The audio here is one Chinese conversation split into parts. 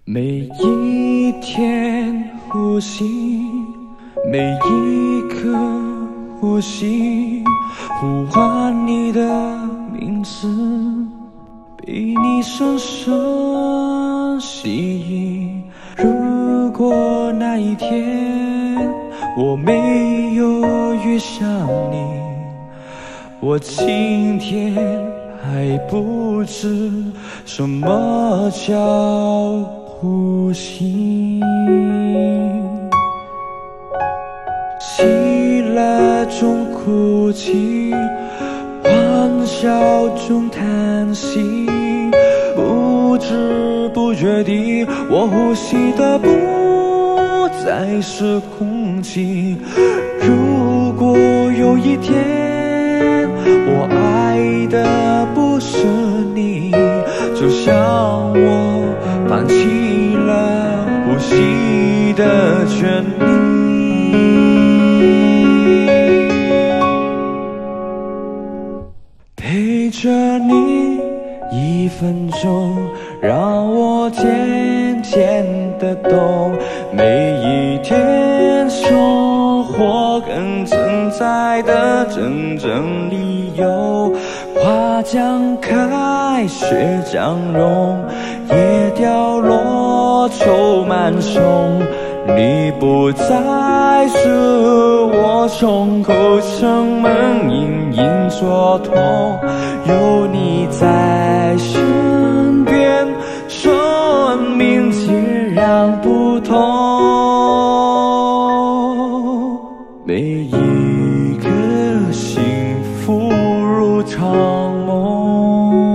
每一天呼吸，每一刻呼吸，呼唤你的名字，被你深深吸引。如果那一天我没有遇上你，我今天还不知什么叫呼吸。喜乐中哭泣，欢笑中叹息，不知不觉地，我呼吸的不再是空气。如果有一天我爱的不是你，就像我放弃了呼吸的权利。陪着你1分钟，让我渐渐地懂，每一天生活更自在的真正理由。花将开，雪将融，叶掉落，秋满松。你不再是我胸口生闷，隐隐作痛。有你在身边，生命截然不同。每一个幸福如场梦。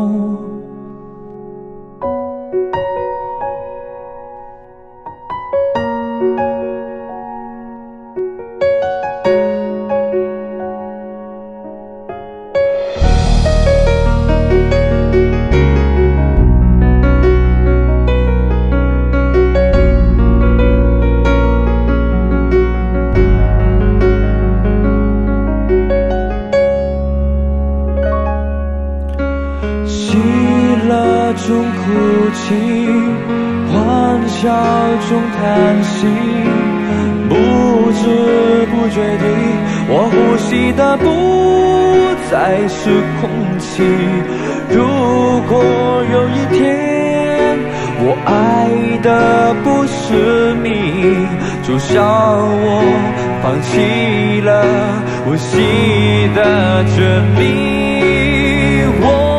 中哭泣，欢笑中叹息，不知不觉地，我呼吸的不再是空气。如果有一天我爱的不是你，就像我放弃了呼吸的权利。